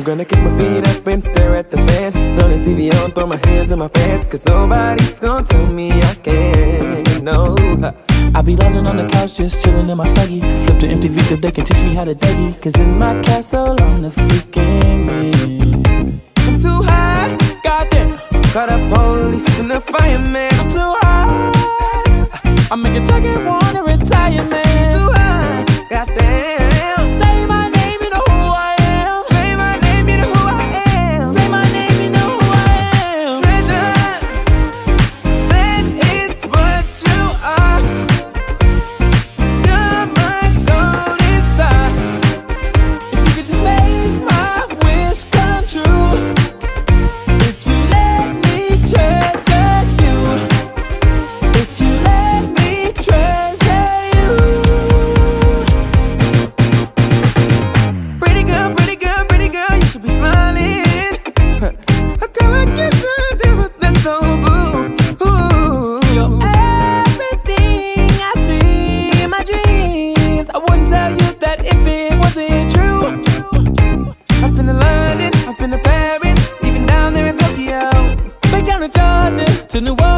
I'm gonna kick my feet up and stare at the fan. Turn the TV on, throw my hands in my pants, cause nobody's gonna tell me I can't, no. I be lounging on the couch, just chilling in my Snuggie. Flip the MTV so they can teach me how to Dougie. Cause in my castle, I'm the freaking man. I'm too high, Goddamn, call the police and the fireman. I'm too high, I make a jacket wanna retire, man. Too high, goddamn. Say my name, you know who I am. Say my name, you know who I am. Say my name, you know who I am. Treasure, that is what you are. You're my golden star. If you could just make my wish come true. If you let me treasure you. If you let me treasure you. Pretty girl, pretty girl, pretty girl, you should be smiling. A girl like you should never look so blue. Ooh. You're everything I see in my dreams. I wouldn't tell you that if it wasn't true. I've been to London, I've been to Paris, even down there in Tokyo. Back down to Georgia, to New Orleans.